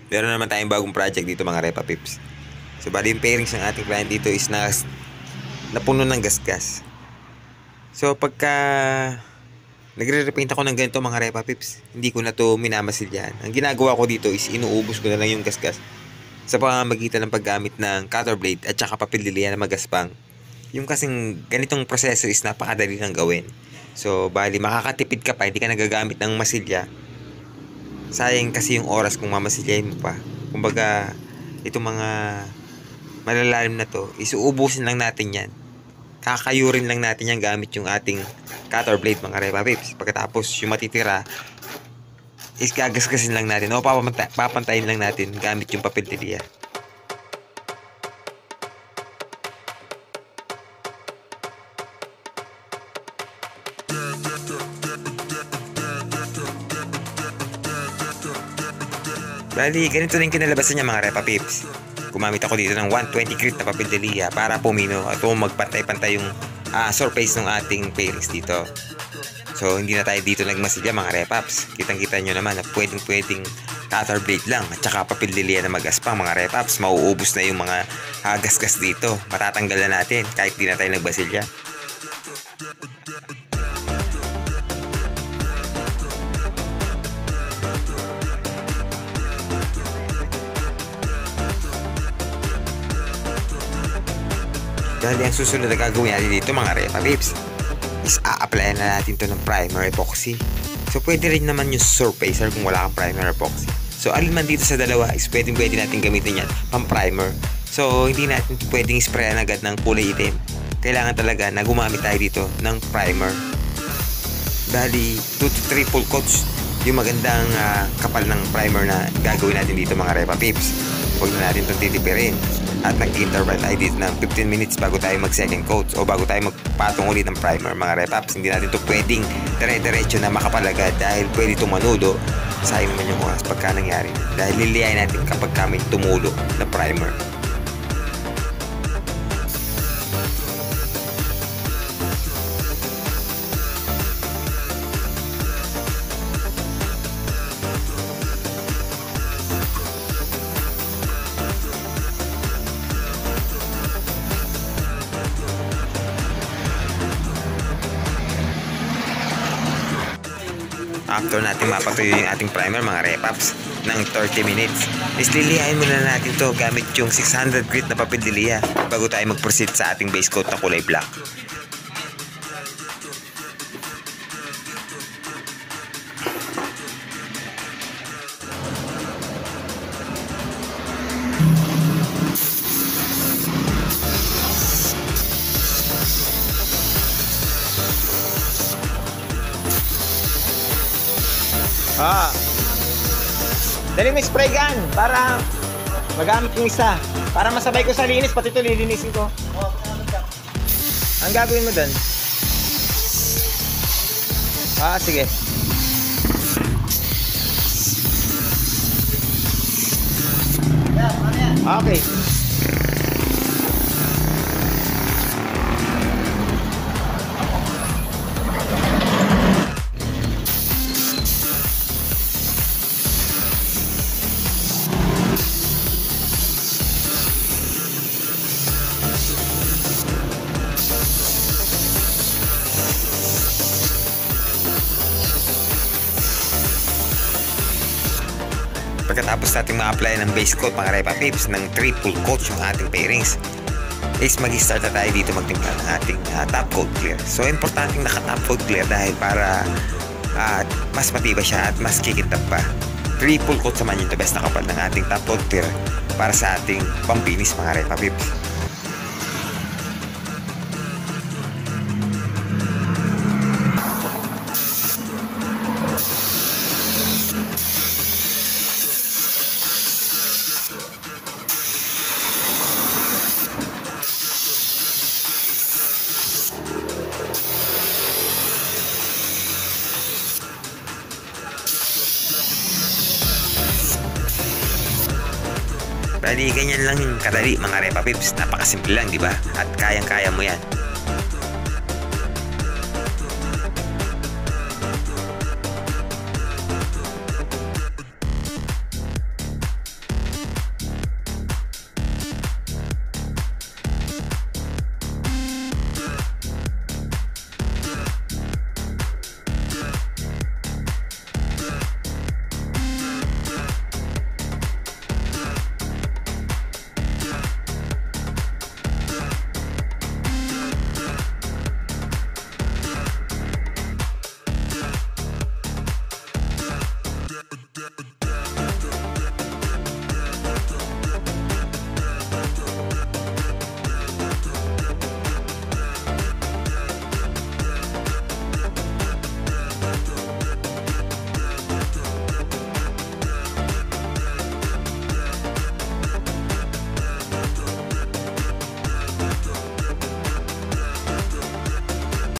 Meron naman tayong bagong project dito mga Repa Pips. So bali yung pairings ng ating client dito is napuno ng gasgas. So pagka nagre-repaint ako ng ganito mga Repa Pips, hindi ko na to minamasilyahan. Ang ginagawa ko dito is inuubos ko na lang yung gasgas sa pamamagitan ng paggamit ng cutter blade at saka papel liliya na magaspang. Yung kasing ganitong proseso is napakadali lang gawin. So bali makakatipid ka pa, hindi ka nagagamit ng masilya. Sayang kasi yung oras kung mamasilyahin mo pa. Kumbaga, itong mga malalalim na to, isuubusin lang natin yan. Kakayurin lang natin yan gamit yung ating cutter blade mga Repa Pips. Pagkatapos yung matitira, is gagasgasin lang natin o papantayin lang natin gamit yung papel tiliya. Bali, ganito rin kinalabasan niya mga Repa Pips. Gumamit ako dito ng 120 grit na papel de liya para pumino at magpantay-pantay yung surface ng ating pairings dito. So, hindi na tayo dito nagmasilya mga Repaps. Kitang-kita nyo naman na pwedeng cutter blade lang at saka papel de liya na magaspang mga Repaps. Mauubos na yung mga gasgas dito. Matatanggal na natin kahit di na tayo nagbasilya. Dahil ang susunod na gagawin natin dito mga Repa Pips is a-apply na natin to ng primer epoxy. So pwede rin naman yung surfacer kung wala kang primer epoxy. So alin man dito sa dalawa is pwede natin gamitin yan pang primer. So hindi natin pwedeng sprayan agad ng kulay itim. Kailangan talaga na gumamit tayo dito ng primer. Dahil 2 to 3 full coats yung magandang kapal ng primer na gagawin natin dito mga Repa Pips. Huwag na natin itong titipirin. At nag-interval tayo dito ng 15 minutes bago tayo mag second coats o bago tayo magpatong ulit ng primer mga Repaps. Hindi natin ito pwedeng dire-diretso na makapalagad dahil pwede tumulo. Sayang naman yung oras pagka nangyari. Dahil liliyain natin kapag kami tumulo na primer. After natin mapatuyo yung ating primer mga Repaps ng 30 minutes, is liliyain muna natin to gamit yung 600 grit na papel de liya bago tayo mag-proceed sa ating base coat na kulay black. Dali may spray gun para magamit yung isa. Para masabay ko sa linis, pati ito lilinisin ko. Ang gagawin mo dun? Sige. Okay. Pagkatapos natin ma-apply ng base coat mga Repa Pips ng triple coat yung ating pairings, is mag-start na tayo dito magtimpla ng ating top coat clear. So importanteng naka-top coat clear dahil para mas matibay siya at mas kikintab pa. Triple coat naman yung the best na kapal ng ating top coat clear para sa ating pampinis mga Repa Pips. Bali, ganyan lang yung kadali mga Repa Pips. Napakasimple lang, di ba? At kayang-kaya mo yan.